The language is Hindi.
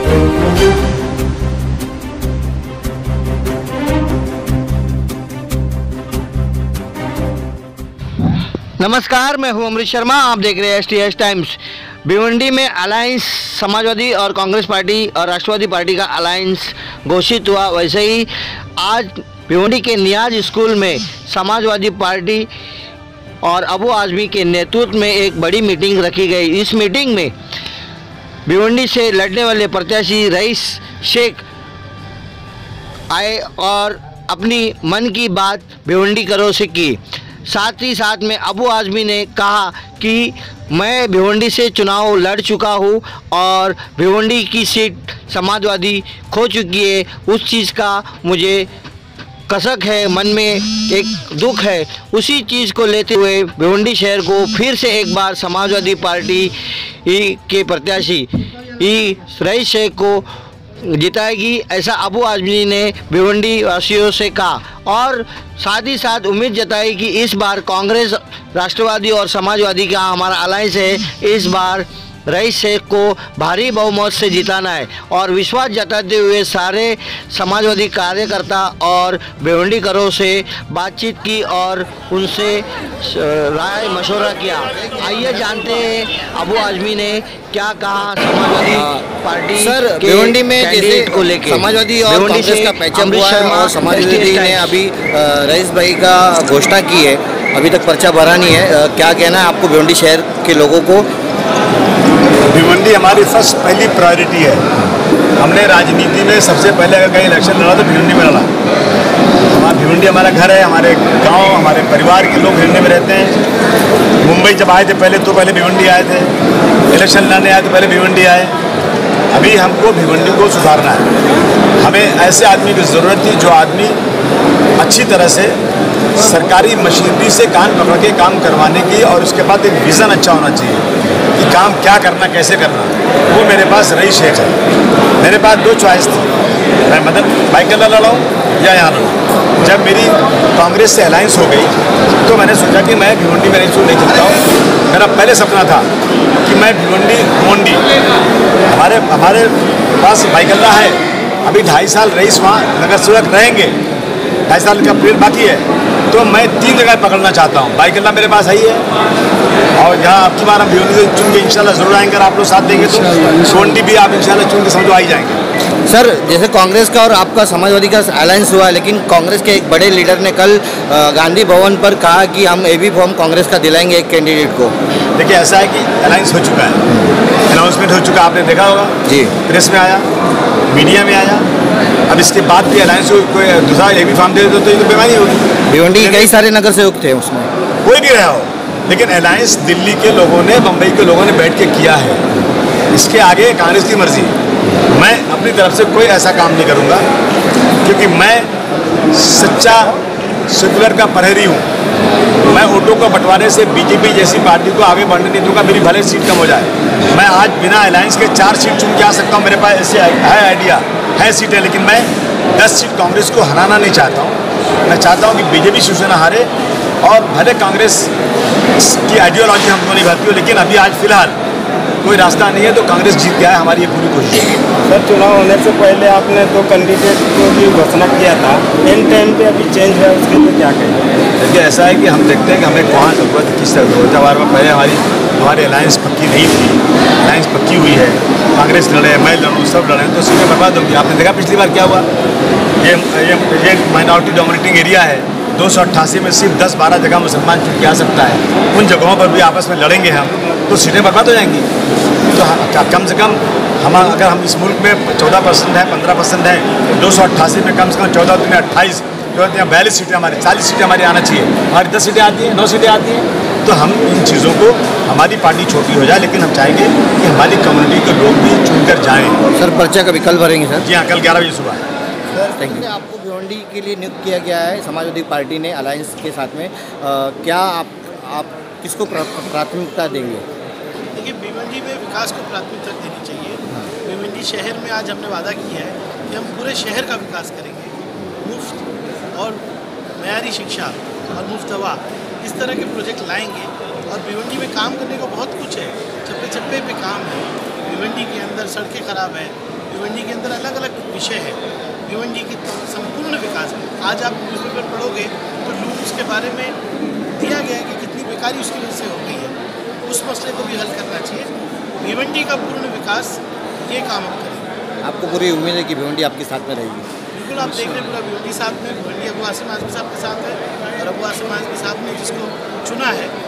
नमस्कार, मैं हूं अमृत शर्मा। आप देख रहे हैं STS टाइम्स। भिवंडी में अलायंस समाजवादी और कांग्रेस पार्टी और राष्ट्रवादी पार्टी का अलायंस घोषित हुआ। वैसे ही आज भिवंडी के नियाज स्कूल में समाजवादी पार्टी और अबू आजमी के नेतृत्व में एक बड़ी मीटिंग रखी गई। इस मीटिंग में भिवंडी से लड़ने वाले प्रत्याशी रईस शेख आए और अपनी मन की बात भिवंडीकरों से की। साथ ही साथ में अबू आजमी ने कहा कि मैं भिवंडी से चुनाव लड़ चुका हूं और भिवंडी की सीट समाजवादी खो चुकी है। उस चीज़ का मुझे कसक है, मन में एक दुख है। उसी चीज़ को लेते हुए भिवंडी शहर को फिर से एक बार समाजवादी पार्टी के प्रत्याशी रईस शेख को जिताएगी, ऐसा अबू आजमी ने भिवंडी वासियों से कहा। और साथ ही साथ उम्मीद जताई कि इस बार कांग्रेस, राष्ट्रवादी और समाजवादी का हमारा अलायंस है, इस बार रईस शेख को भारी बहुमत से जिताना है। और विश्वास जताते हुए सारे समाजवादी कार्यकर्ता और भिवंडीकरों से बातचीत की और उनसे राय मशवरा किया। आइए जानते हैं अबू आजमी ने क्या कहा समाजवादी पार्टी सर भिवंडी में जैसे को लेकर समाजवादी और कांग्रेस का पैचअप हुआ है और समाजवादी ने अभी रईस भाई का घोषणा की है, अभी तक पर्चा भरा नहीं है। क्या कहना है आपको भिवंडी शहर के लोगों को? भिवंडी हमारी पहली प्रायोरिटी है। हमने राजनीति में सबसे पहले अगर कहीं इलेक्शन लड़ा तो भिवंडी में लड़ा। हमारा भिवंडी हमारा घर है, हमारे गांव, हमारे परिवार के लोग भिवंडी में रहते हैं। मुंबई जब आए थे पहले भिवंडी आए थे, इलेक्शन लड़ने आए तो पहले भिवंडी आए। अभी हमको भिवंडी को सुधारना है। हमें ऐसे आदमी की ज़रूरत थी जो आदमी अच्छी तरह से सरकारी मशीनरी से कान पकड़ के काम करवाने की, और उसके बाद एक विज़न अच्छा होना चाहिए कि काम क्या करना, कैसे करना। वो मेरे पास रईस शेख है। मेरे पास दो चॉइस थी, मैं मदन बाइकला लड़ाऊँ या यहाँ लड़ाऊँ। जब मेरी कांग्रेस से अलायंस हो गई तो मैंने सोचा कि मैं भिवंडी में नहीं चलता हूँ। मेरा पहले सपना था कि मैं भिवंडी मोंडी, हमारे पास बाइकला है। अभी 2.5 साल रईस वहाँ नगर सेवक रहेंगे, 2.5 साल का पीरियड बाकी है। तो मैं 3 जगह पकड़ना चाहता हूँ। बाइकला मेरे पास है ही है, और यहाँ आपकी बार हम भिवंडी से चुन के इंशाल्लाह जरूर आएंगे। अगर आप लोग साथ देंगे तो भिवंडी भी आप इंशाल्लाह चुन के समझो आ ही जाएंगे। सर जैसे कांग्रेस का और आपका समाजवादी का अलायंस हुआ, लेकिन कांग्रेस के एक बड़े लीडर ने कल गांधी भवन पर कहा कि हम AB फॉर्म कांग्रेस का दिलाएंगे एक कैंडिडेट को। देखिए ऐसा है कि अलायंस हो चुका है, अनाउंसमेंट हो चुका, आपने देखा होगा जी, प्रेस में आया, मीडिया में आया। अब इसके बाद भी अलायंस को कोई दूसरा AB फॉर्म दे दो तो ये तो बेमानी होगी। भिवंडी कई सारे नगर सेवक थे, उसमें कोई भी रहा हो, लेकिन अलायंस दिल्ली के लोगों ने, बम्बई के लोगों ने बैठ के किया है। इसके आगे कांग्रेस की मर्जी। मैं अपनी तरफ से कोई ऐसा काम नहीं करूँगा, क्योंकि मैं सच्चा सेकुलर का प्रहरी हूँ। मैं वोटों को बंटवारे से BJP जैसी पार्टी को आगे बढ़ने नहीं दूंगा, मेरी भले सीट कम हो जाए। मैं आज बिना अलायंस के 4 सीट चुन के आ सकता हूँ, मेरे पास ऐसे है आइडिया है सीटें, लेकिन मैं 10 सीट कांग्रेस को हराना नहीं चाहता हूँ। मैं चाहता हूँ कि BJP शिवसेना हारे, और भले कांग्रेस की आइडियोलॉजी हमको नहीं भाती हो, लेकिन अभी आज फिलहाल कोई रास्ता नहीं है, तो कांग्रेस जीत गया है, हमारी ये पूरी कोशिश है। सर चुनाव होने से पहले आपने 2 कैंडिडेट को भी घोषणा किया था, इन टाइम पे अभी चेंज हुआ, उसके लिए क्या कहेंगे? देखिए ऐसा है कि हम देखते हैं कि हमें कहाँ जरूरत है, किस बार में पहले हमारी अलायंस पक्की नहीं थी, अलायंस पक्की हुई है। कांग्रेस लड़े, मैं लड़ूँ, सब लड़े, तो सीटें बर्बाद होगी। आपने देखा पिछली बार क्या हुआ। ये माइनॉरिटी डोमिनेटिंग एरिया है, 288 में सिर्फ 10-12 जगह मुसलमान चुन के आ सकता है। उन जगहों पर भी आपस में लड़ेंगे हम, तो सीटें बर्बाद हो जाएंगी। तो कम से कम अगर हम इस मुल्क में 14% है, 15% है, 288 में कम से कम 14 में 28, 42 सीटें हमारी, 40 सीटें हमारी आना चाहिए। हमारी 10 सीटें आती हैं, 9 सीटें आती हैं। तो हम इन चीज़ों को, हमारी पार्टी छोटी हो जाए, लेकिन हम चाहेंगे कि हमारी कम्युनिटी के लोग भी चुनकर जाएँ। सर पर्चा कभी कल भरेंगे सर? जी हाँ, कल 11 बजे सुबह। Sir thank you. आपको भिवंडी के लिए नियुक्त किया गया है समाजवादी पार्टी ने अलायंस के साथ में, क्या आप किसको प्राथमिकता देंगे? देखिए भिवंडी में विकास को प्राथमिकता देनी चाहिए। भिवंडी शहर में आज हमने वादा किया है कि हम पूरे शहर का विकास करेंगे। मुफ्त और मयारी शिक्षा और मुफ्त दवा, इस तरह के प्रोजेक्ट लाएंगे। और भिवंडी में काम करने को बहुत कुछ है, चप्पे चप्पे पे काम है। भिवंडी के अंदर सड़कें ख़राब हैं, भिवंडी के अंदर अलग अलग विषय है। भिवंडी की संपूर्ण विकास, आज आप न्यूज़पेपर पढ़ोगे तो लूट उसके बारे में दिया गया है कि कितनी बेकारी उसकी वजह से हो गई है। उस मसले को भी हल करना चाहिए। भिवंडी का पूर्ण विकास, ये काम हम करेंगे। आपको पूरी उम्मीद है कि भिवंडी आपके साथ में रहेगी? बिल्कुल, आप देख रहे हैं पूरा भिवंडी साथ में, भिवंडी अबू आसिम आज़मी साहब के साथ है और अबू आसिम आज़मी साहब ने जिसको चुना है